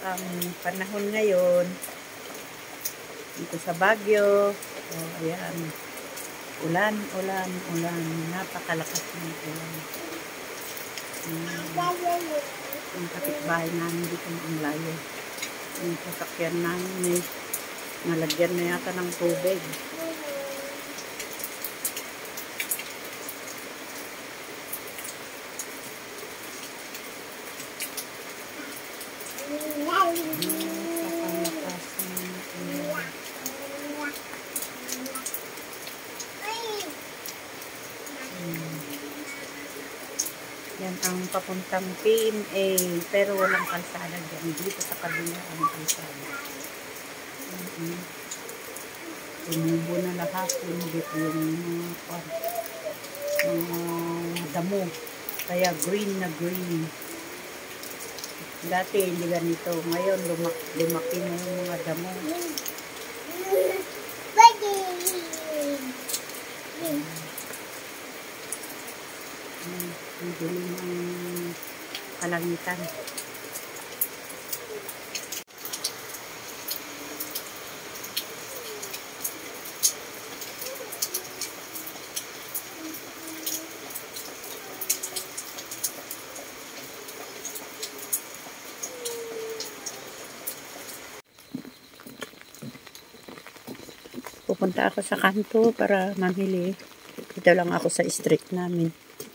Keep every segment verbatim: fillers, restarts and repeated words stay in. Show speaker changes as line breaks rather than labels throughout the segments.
ang panahon ngayon dito sa Baguio. O, ayan. Ulan, ulan, ulan. Napakalakas ng ulan. Hmm. Yung kapitbahay namin dito ang layo. Yung sasakyan namin eh, nalagyan na yata ng tubig. Yan ang papuntang P M A, pero walang kalsada dyan. Dito sa kabila ang kalsada. Mm-hmm. Tumubo na lahat. Dito yung mga uh, damo. Kaya green na green. Dati hindi ganito. Ngayon lumak lumaki na yung mga damo. Ang dilim ang kalangitan. Pupunta ako sa kanto para mamili. Dito lang ako sa street namin.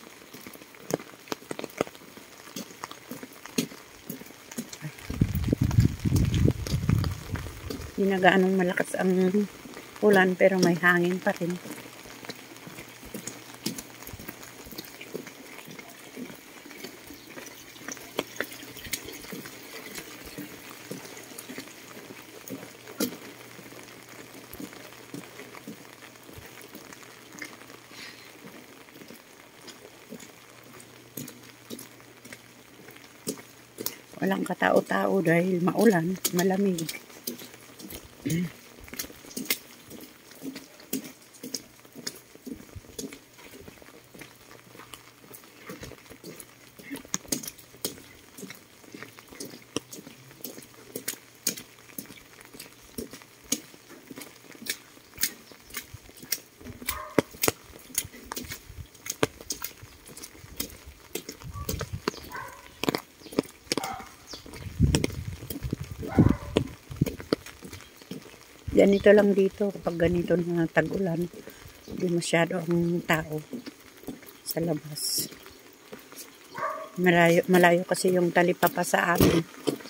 Hindi na gaanong malakas ang ulan pero may hangin pa rin. Walang katao-tao dahil maulan, malamig. Ganito lang dito kapag ganito na tag-ulan. Hindi masyado ang tao sa labas. Malayo, malayo kasi yung talipapa sa amin.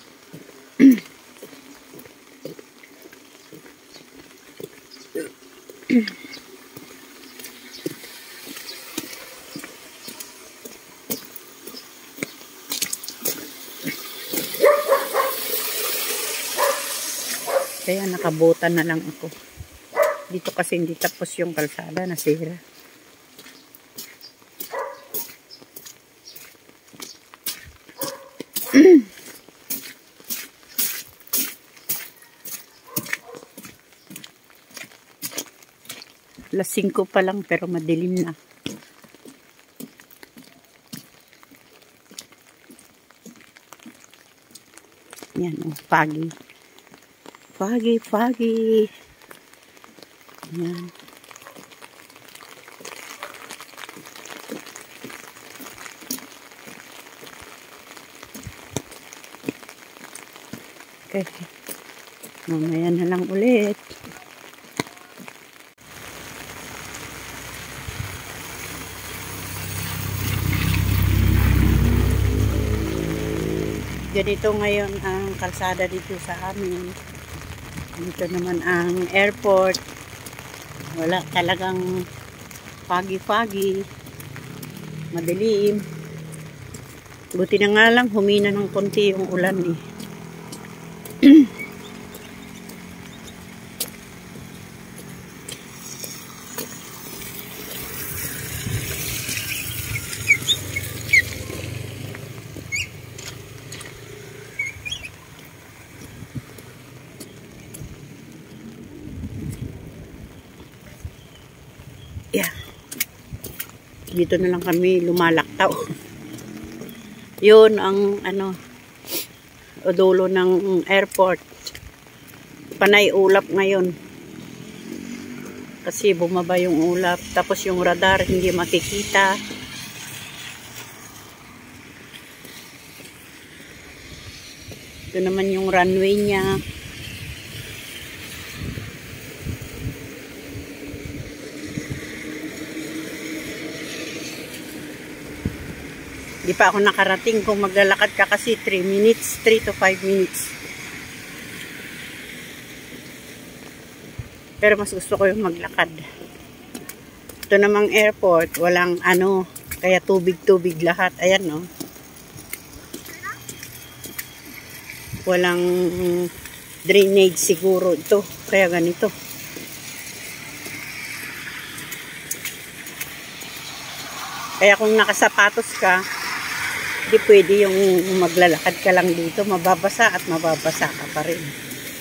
Kaya nakabutan na lang ako. Dito kasi hindi tapos yung kalsada, nasira. alas singko pa lang pero madilim na. Yan, oh, foggy. Foggy, foggy. Yan. Okay. Mamaya na lang ulit. Ganito ngayon ang kalsada dito sa amin. Dito naman ang airport. Wala talagang foggy-foggy. Madilim. Buti na nga lang humina ng konti yung ulan eh. Yeah. Dito na lang kami lumalaktaw. Yun ang ano o dulo ng airport. Panay ulap ngayon. Kasi bumaba yung ulap. Tapos yung radar hindi makikita. Ito naman yung runway niya. Di pa ako nakarating. Kung maglalakad ka kasi three minutes, three to five minutes. Pero mas gusto ko yung maglakad. Ito namang airport, walang ano, kaya tubig-tubig lahat. Ayan, no. Walang drainage siguro ito. Kaya ganito. Kaya kung nakasapatos ka, di pwede yung maglalakad ka lang dito. Mababasa at mababasa ka pa rin.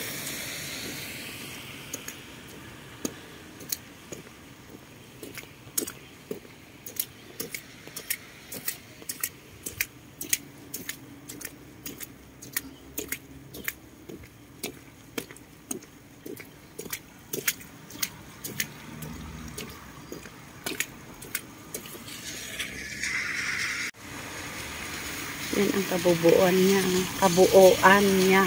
Yan ang kabubuan niya. Kabuoan niya.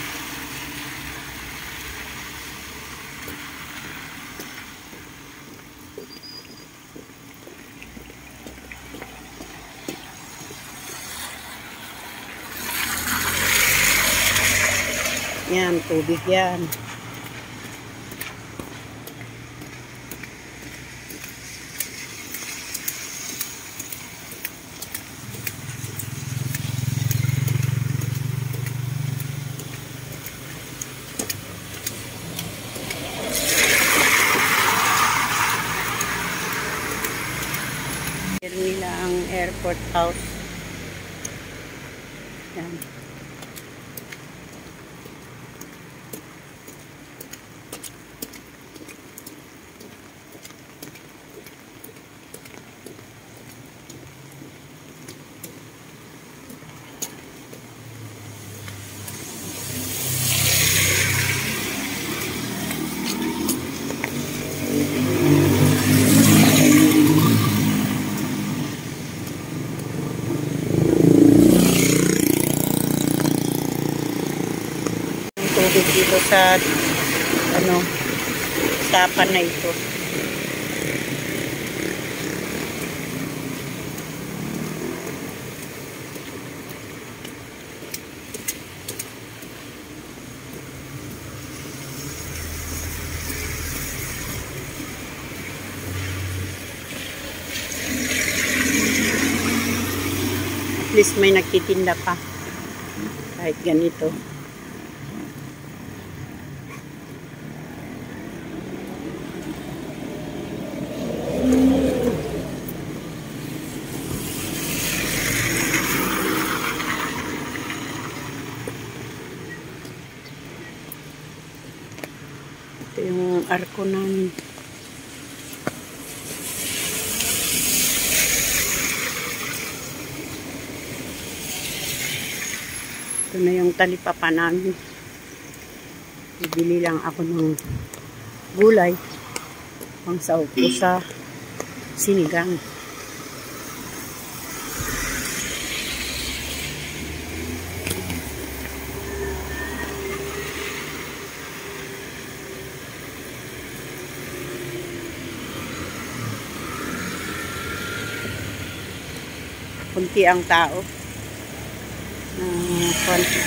Yan, tubig yan. Nila ang airport house. Yan. Tubig dito sa ano tapan na ito. At least may nagtitinda pa kahit ganito. Ito yung arko namin. Ito na yung talipapa namin. Bibili lang ako ng gulay pang sahog ko sa sinigang. Kunti ang tao. Uh, konti.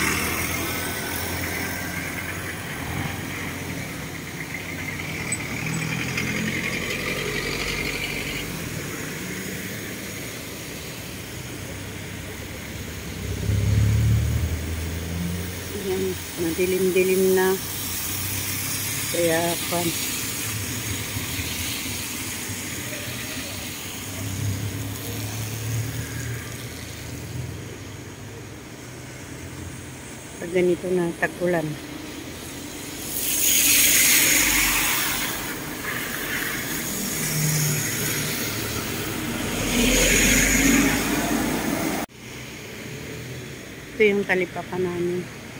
Ayan, madilim-dilim na. Kaya konti. Pag ganito na tag-ulan. Ito yung talipapa namin.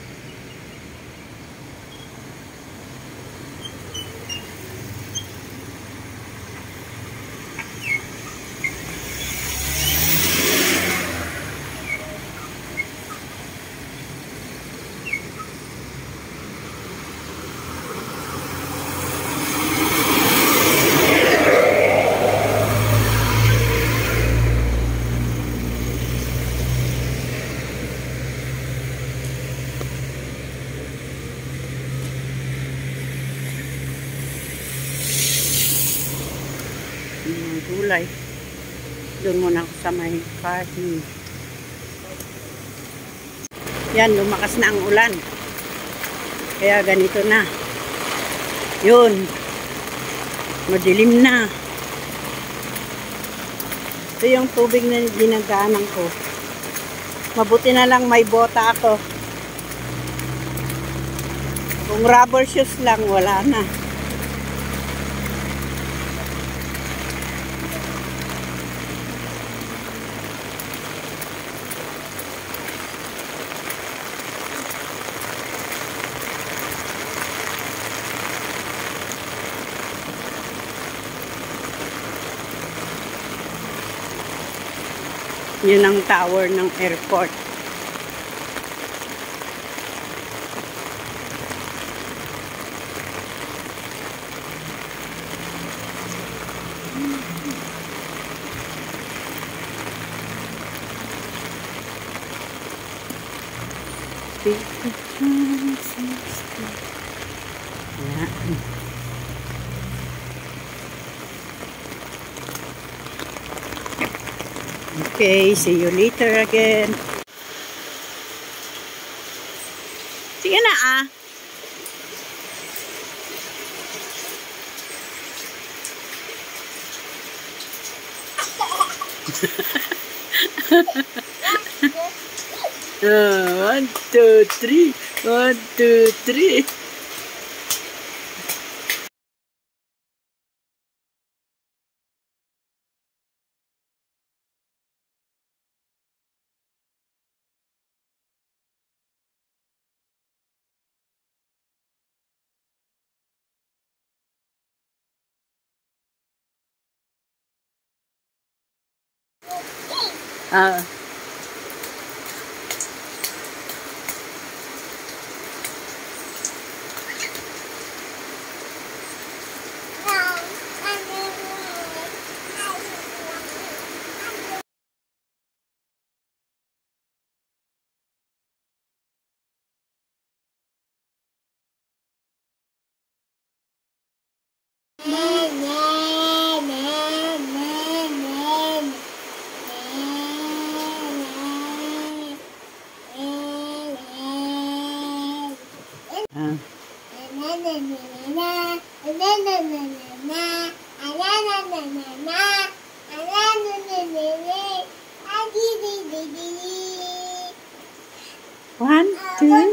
Yung mga gulay. Doon muna ako sa may parking. Yan, lumakas na ang ulan. Kaya ganito na. Yun. Madilim na. Ito yung tubig na ginaganan ko. Mabuti na lang may bota ako. Kung rubber shoes lang, wala na. Yun ang tower ng airport. Okay, see you later again. Sige na ah. uh, one, two, three. One, two, three. Ah. One, two,